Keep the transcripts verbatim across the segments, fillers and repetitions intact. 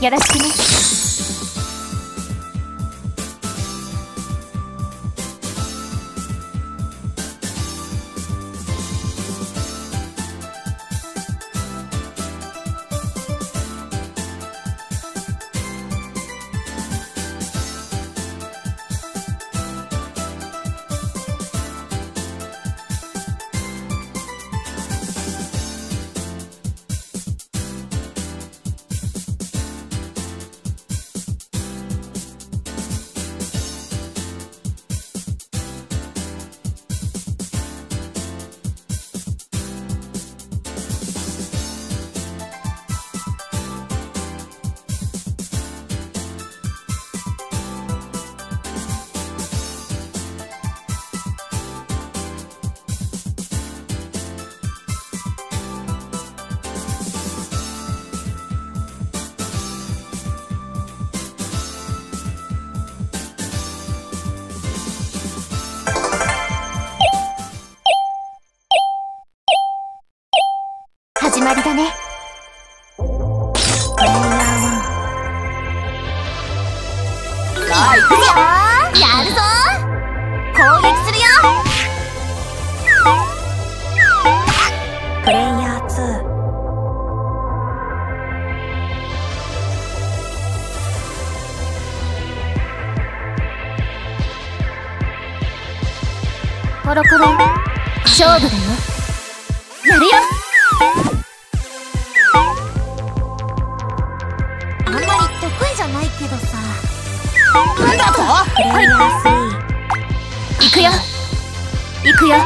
よろしくね。始まりだね。さあ行くぞ。やるぞ。攻撃するよ。 プレイヤーツー。 コロコロ勝負だよ。やるよ。あんまり得意じゃないけどさ。なんだと？ プレイヤースリー。 行くよ行くよ。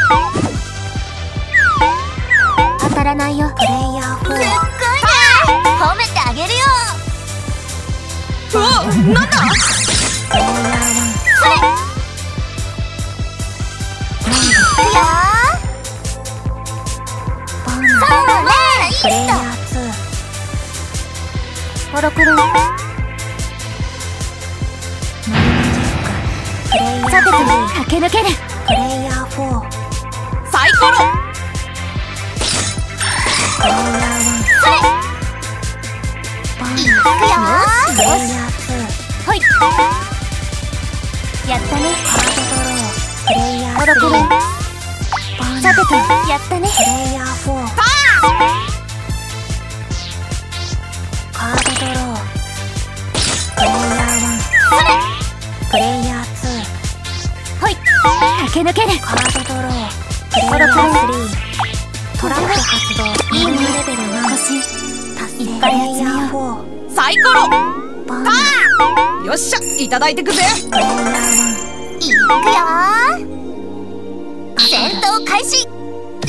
当たらないよ。 プレイヤーフォー。 すっごいね。褒めてあげるよ。うわ、なんだ？ プレイヤーワン。 それ。いくよ。 ボン。 そうね。 プレイヤーツー。 コロコロ。 プレイヤーさてとスリー。 駆け抜ける。 プレイヤーフォー。 サイコロ。 プレイヤーワン。 それ。 ボン。 いくよ。 プレイヤーツー。 はい。やったね。 カードドロー。プレイヤーコロコロ。 ボン。 さてとやったね。 プレイヤーフォー。カードドロー。プレイヤーワン。 それ。 プレイヤーツー。 はい駆け抜ける。 カードドロー。プレイヤースリー。トラップ発動。 いいね。 レベルワン。 星達成。 いっぱいプレイヤ集めよう。 ーフォー。 サイコロ。 ボン。 よっしゃ、いただいてくぜ。 プレイヤーワン。 いくよ。戦闘開始。いけ。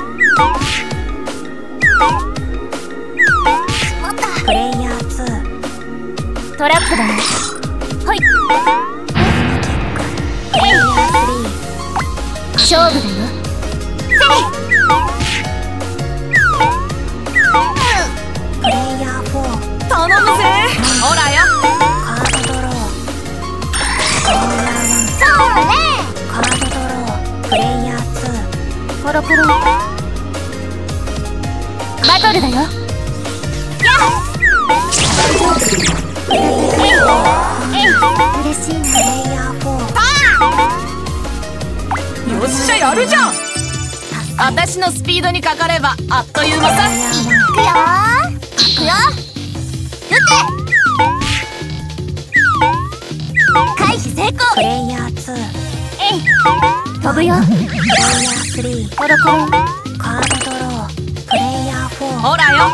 しまった。 プレイヤーツー。 トラップだね。はいプレイヤースリー。 勝負だよ。 プレイヤーフォー。 頼むぜ。ほらよ。 カードドロー。プレイヤーワン。 そうね。 カードドロー。プレイヤーツー。 コロコロ。バトルだよ。やっ。えいえい。嬉しいプな。 レイヤーフォー。 よっしゃ、やるじゃん。私のスピードにかかればあっという間さ。 いくよ。いくよ。撃て。回避成功。 プレイヤーツー。 えい。飛ぶよ。 プレイヤースリー。 コロコロ。 カードドロー。プレイヤーフォー。 ほらよ。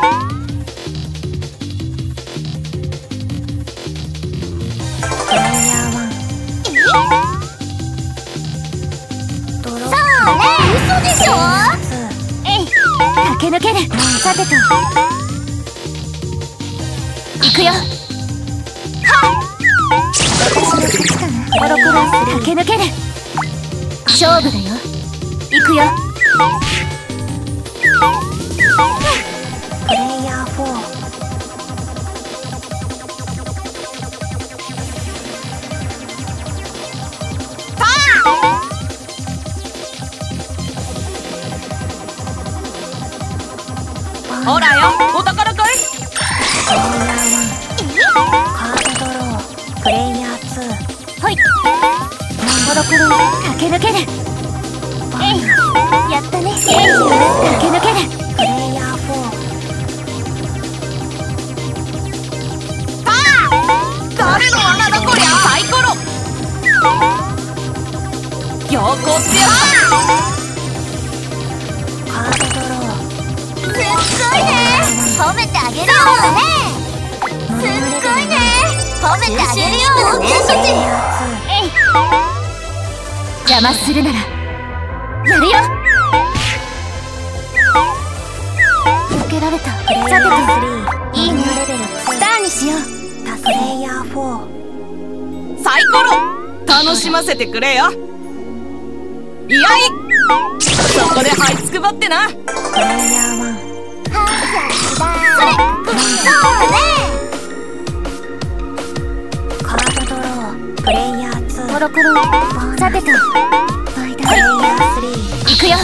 プレイヤーワン。ドロー。 そうね。嘘でしょ。 ツー。 えい。駆け抜ける。さてと行くよ。はっ。私の勝ちかな。コロコロ駆け抜ける。勝負だよ。行くよ。 プレイヤーフォー。 ほらよ。お宝かい？ プレイヤーワン。 コロコロ駆け抜ける。えい、やったね。えい、駆け抜ける。 プレイヤーフォー。 誰の罠だこりゃ。サイコロよこってやカードドロー。 すっごいね。褒めてあげるよ。すっごいね。褒めてあげるよ。ね、そっち。えい。邪魔するならやるよ。避けられた。さてといいね。スターにしよう。 プレイヤーフォー。 サイコロ楽しませてくれよ。いやいそこで這いつくばってな。 プレイヤーワン。 それ、そうだね。 カードドロー。プレイヤーツー。 コロコロさてとプレイヤースリー。 いくよ。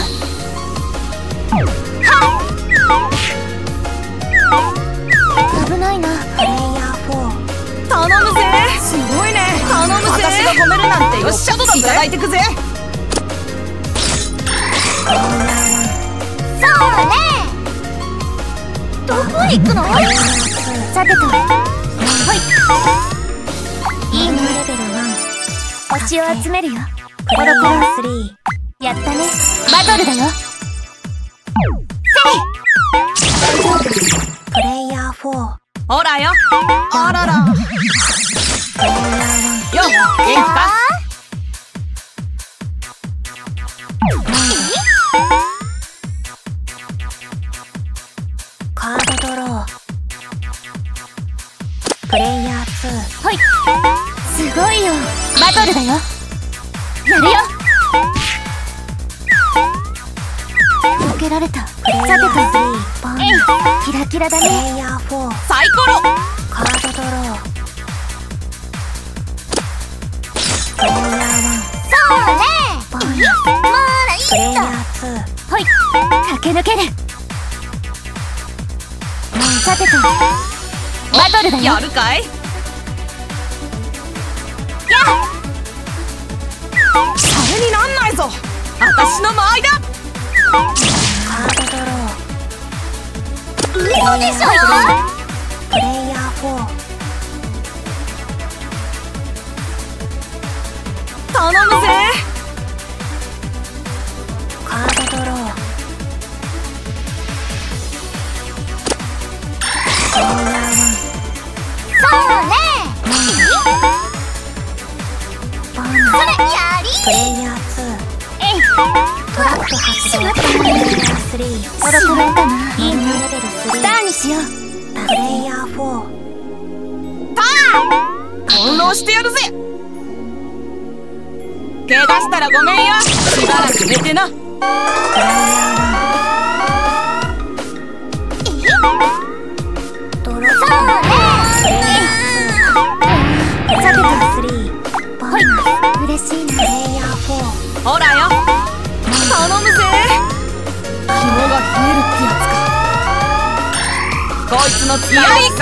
危ないな。 プレイヤーフォー。 頼むぜ。すごいね。頼むぜ。私が褒めるなんてよっしゃとだぜ。いただいてくぜ。 プレイヤーワン。 そうだね。どこ行くの？さてとほい。いいね。 レベルワン。 星を集めるよ。 プレイヤースリー。 やったね。バトルだよ。 プレイヤーフォー。 ほらよ。あらら。 プレイヤーワン。 よ、元気か？ カードドロー。プレイヤーツー。 ほい。すごいよ。バトルだよ。やるよ。避けられた。さてとえい、キラキラだプレね。 イヤーフォー。 サイコロカードドロー。プレイヤーワン。 そうだね。まだいプレイヤいか。 ーツー。 ほい。駆け抜ける。さてとバトルだよ。 やるかい？ やっシャレになんないぞ。私の間合いだ。 カードドロー。 嘘でしょ。 プレイヤーフォー。 頼むぜ。 カードドロー。プレイヤーワン。 そうね。 ボーナそれやり。 ス。プレイヤーツー。 えい。 トラック発動。プレイヤースリー。 コロコロかな。いいね。 レベルスリー。 スターにしよう。 プレイヤーフォー。 翻弄してやるぜ。怪我したらごめんよ。しばらく寝てな。 プレイヤーワン。ドロー。 そうね。 プレイヤーツー。 さてとスリー。ボーほい。 ナス。 嬉しいな。 プレイヤーフォー。 ほらよ。頼むぜ。肝が冷えるってやつか。こいつのつながりさ。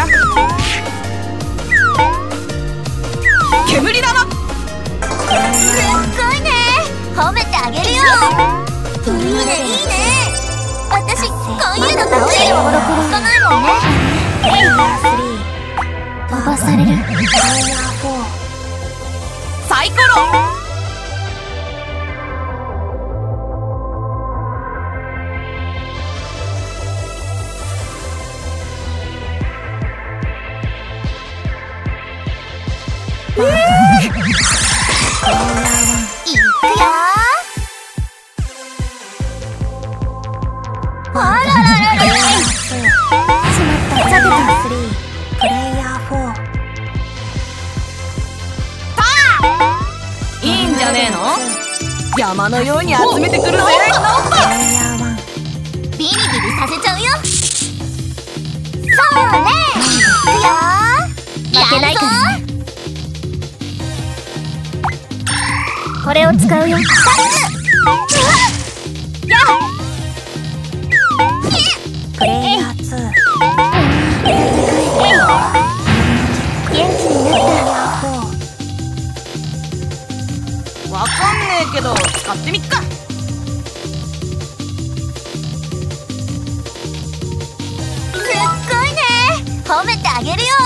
煙玉。 すっごいね。褒めてあげるよ。いいねいいね。私こういうの得意よ。聞かないもんね。 プレイヤースリー。 飛ばされる。 プレイヤーフォー。 サイコロいくよ。あらららら。しまった。さてとスリー。プレイヤーフォー。 いいんじゃねえの。山のように集めてくるぜ。 プレイヤーワン。 ビリビリさせちゃうよ。そうね。いくよ。負けないからね。これを使うよ。やっプレイヤーツー。 元気になった。 プレイヤーフォー。 わかんねえけど使ってみっか。 すっごいね、褒めてあげるよ。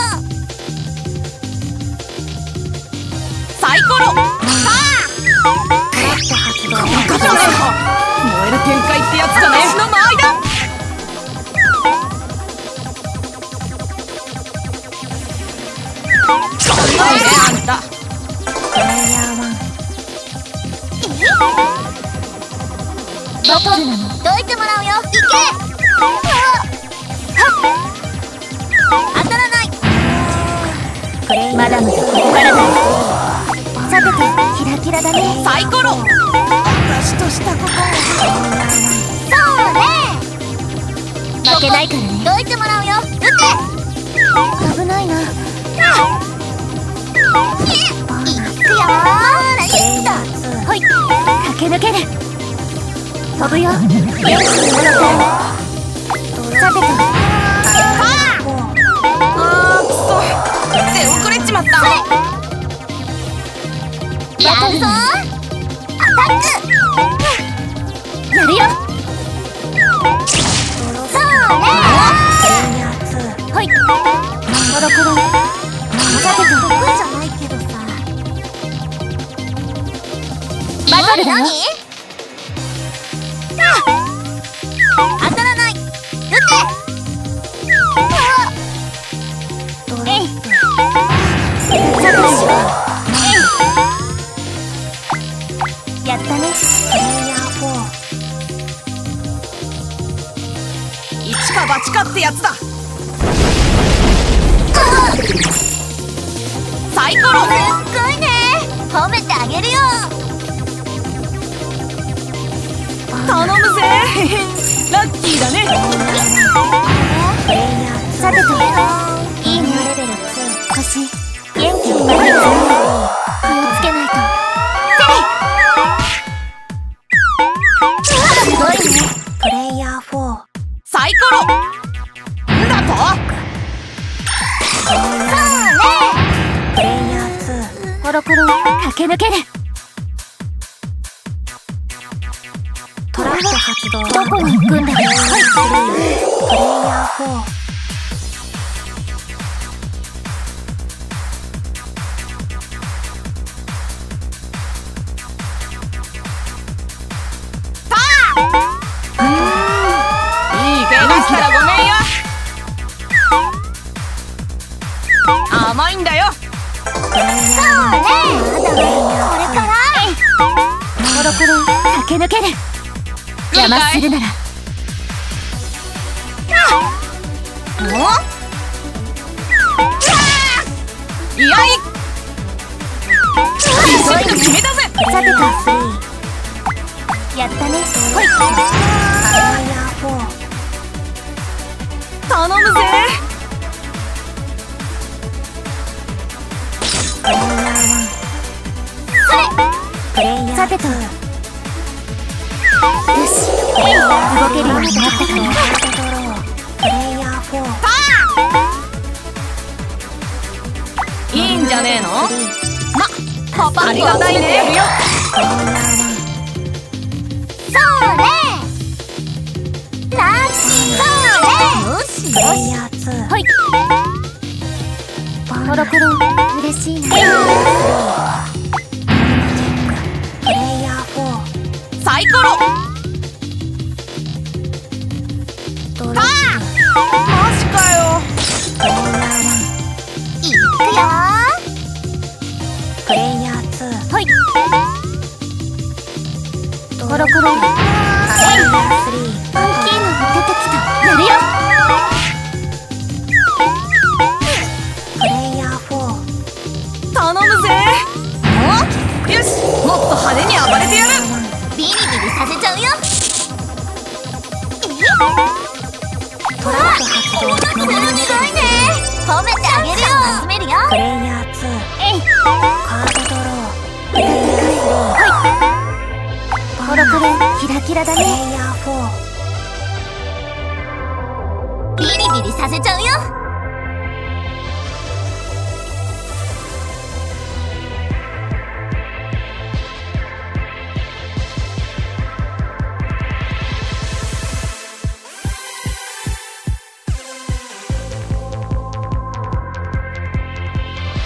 サイコロ。さあ発動。 燃える展開ってやつかね。私の間合いだ。考えねあんた。 プレイヤーワン。 バトルなの。どいてもらうよ。いけ。当たらない。 プレイヤーまだまだここからだ。さてとキラキラだね。 サイコロ。私としたこと。 そうね。負けないからね。どいてもらうよ。撃て。危ないな。いくよ。何した。ほい。駆け抜ける。飛ぶよ。よし、戻った。さてと。 あーくそ。出遅れちまった。 やるぞ。アタック。やるよ。そうね。ほい。コロコロ。さてと。得意じゃないけどさ。バトルだよ。当たらない。撃て。えい。さとし。やったね。 プレイヤーフォー。 一か八かってやつだ。サイコロ。 すっごいね。褒めてあげるよ。 頼むぜラッキーだね。 プレイヤーさてと。いいね。 レベルツー。 星元気になるよ。気をつけないと。セリ。すごいね。 プレイヤーフォー。 サイコロ。んだと。 そうね。 プレイヤーツー。 コロコロ駆け抜ける。 トラップ発動。 どこに行くんだろう。 プレイヤーフォー。 いい怪我したらごめんよ。甘いんだよ。 そうね。これから。コロコロ駆け抜ける。邪魔するなら。 おいやいビシッと決めたぜ。 さてと。やったね。ほい。 プレイヤーフォー。 頼むぜ。 プレイヤーワン。 それ。 プレイヤーさてと。よし。動けるようになったかな。 ドロー。プレイヤーフォー。 いいんじゃねえの。まパパありがたいね。やるよ。 プレイヤーワン。 そうね。ラッキー。そうね。よしプレイヤーツー。 ほい。コロコロ嬉しいな。 プレイヤーフォー。 サイコロ。 ドロー。 マジかよ。 プレイヤーワン。 いくよ。 プレイヤーツー。 ほい。コロコロ。 プレイヤースリー。 大きいのが出てきた。やるよ。 プレイヤーフォー。 頼むぜ。およし、もっと派手に暴れてやる。 ビリビリさせちゃうよ。 トラップ発動。 すごいね。褒めてあげるよ。集めるよ。 プレイヤーツー。 えい。 カードドロー。 戦い。はい。コロコロキラキラだプレイね。 ヤーフォー。 ビリビリさせちゃうよ。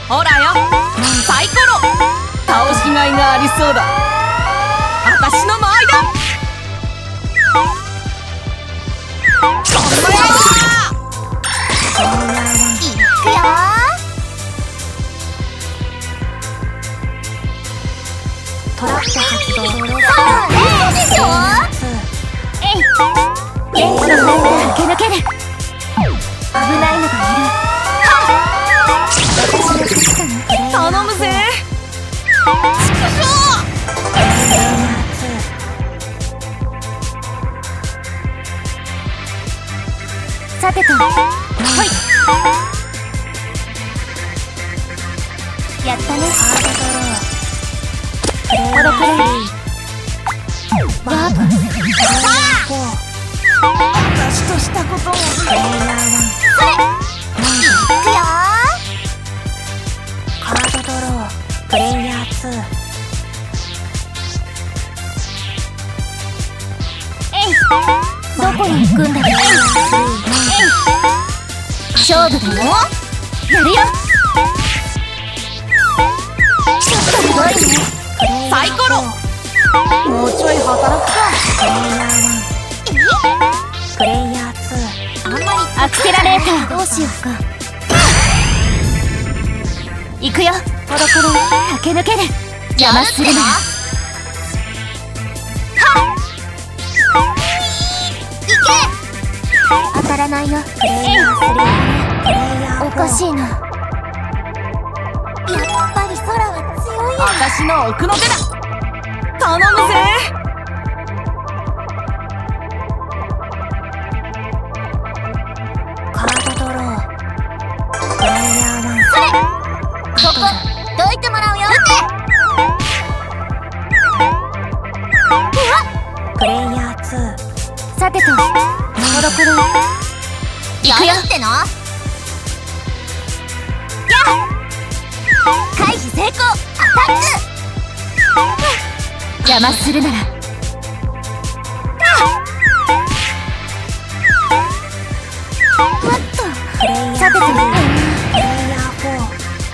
ほらよ、サイコロ。倒しがいがありそうだ。私の間合いだ。頑張れ。 いくよ。 トラップ発動。 そうでしょ。えい。元気のないから駆け抜ける。危ないのがいる。私の勝ちだね。 頼むぜ。 さてと、ほい。やったね。コロコロ。ワープ。 私としたことを。 それ。いくよ。 カードドロー。プレイヤーツー。 えい。どこに行くんだろう。勝負だよ。やるよ。ちょっとすごいね。 サイコロ。もうちょい働くか。 プレイヤーツー。 あんまりアクセラレーターどうしようか。行くよ。コロコロ。駆け抜ける。邪魔するな。当たらないよ。 プレイヤースリー。プレイヤーフォー。 おかしいな。やっぱり空は強いや。 私の奥の手だ。頼むぜ。 カードドロー。プレイヤーワン。 それ。ここどいてもらうよ。 プレイヤーツー。 さてと、コロコロ。行くよっての。やっ。回避成功。アタック。邪魔するなら。ふわっと。 プレイヤーさてと、 プレイヤーフォー。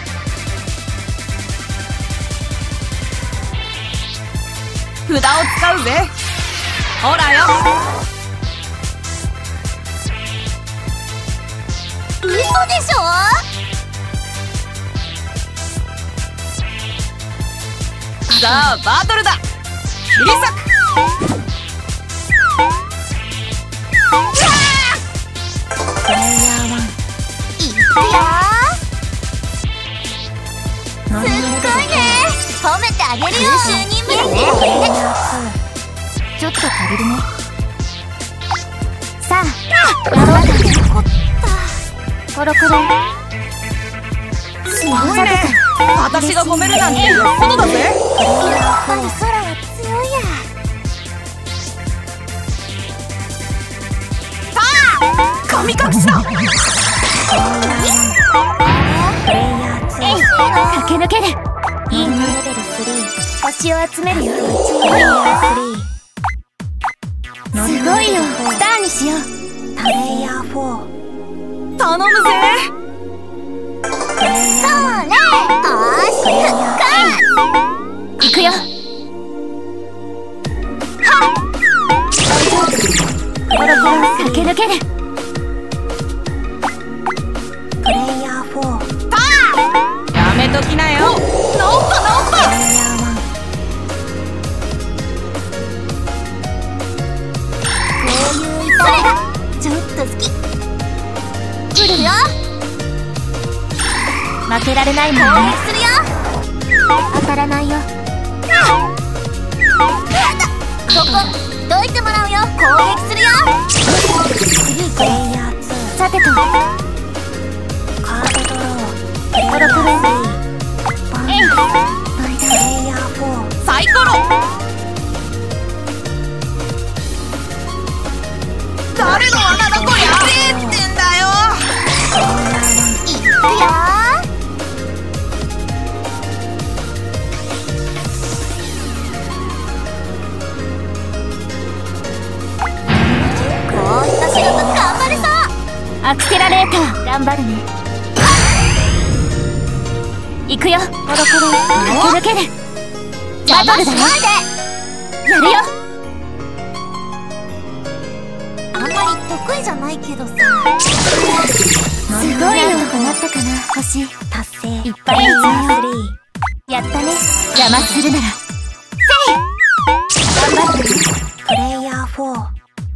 札を使うぜ。ほらよ。 嘘でしょ。 さあバトルだ。切り裂く。 プレイヤーワン。 いくよ。すっごいね。褒めてあげるよ。九州任務だプレイヤね。 ーツちょっと借りるね。さあ、頑張って。コロコロ。 すごいね。私が褒めるなんてよっぽどだぜ。 やっぱり空は強いや。 さあ神隠しだ。 ー。プレイヤーツー。 えい、駆け抜ける。いいね。 レベルスリー。 星を集めるよ。 プレイヤースリー。 すごいよ。スターにしよう。 プレイヤーフォー。 頼むぜ。 プレイヤーそれ。おーし、ふっか。行くよ。コロコロ。駆け抜ける。 プレイヤーフォー。 やめときなよ。治った治った。 プレイヤーワン。 こういう痛みがちょっと好き。来るよ。負けられないもんね。攻撃するよ。当たらないよ。ここどいてもらうよ。攻撃するよ。次行プレこイヤーツー。 う。さてと、 カードドロー。プレイヤーコロコロ。 バン。 えい。 プレイヤーフォー。 サイコロ。誰の穴だこりゃ。やべえってんだよ。 いくよ。こうした仕事頑張れそう。アクセラレーター頑張るね。 行くよ。コロコロ駆け抜ける。バトルだよ。やるよ。 あんまり得意じゃないけどさ。 すごいのかなったかな。星達成。 いっぱいやったね。邪魔するならせい頑張ってね。 プレイヤーフォー。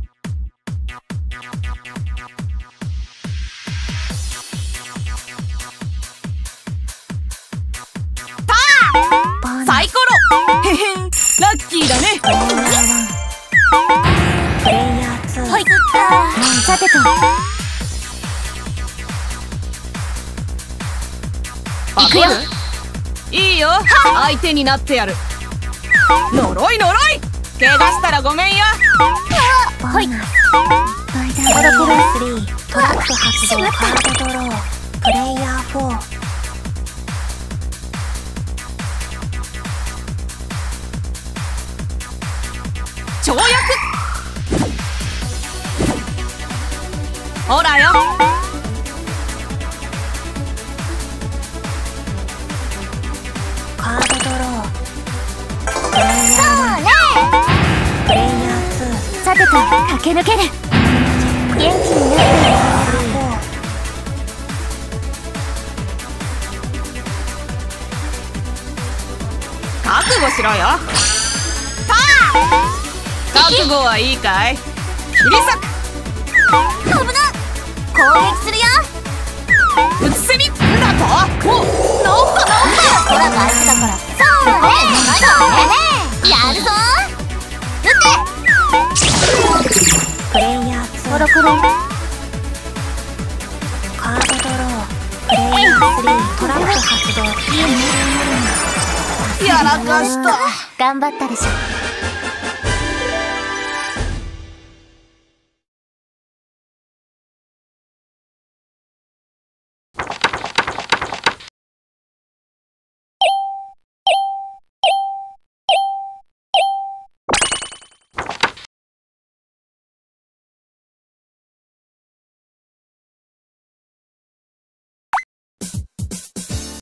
サイコロ。へへん、ラッキーだね。 プレイヤーワン。プレイヤーツー。 はい。さてと行くよ。 いいよ、相手になってやる。呪い呪い、怪我したらごめんよ。 はい。 コロコロスリー。トラップ発動。カードドロー。プレイヤーフォー。 跳躍。ほらよ。 カードドロー。プレイヤーワン。プレイヤーツー。 さてと駆け抜ける。元気になって覚悟しろよ。覚悟はいいかい。切り裂く。 危な。攻撃するよ。 うつせみだと。お、治った治った。 ほらが相手だから。そうねそうね。やるぞ。撃て。 プレイヤーツー。 コロコロ。 カードドロー。プレイヤースリー。トラップ発動。 やらかした。 頑張ったでしょ。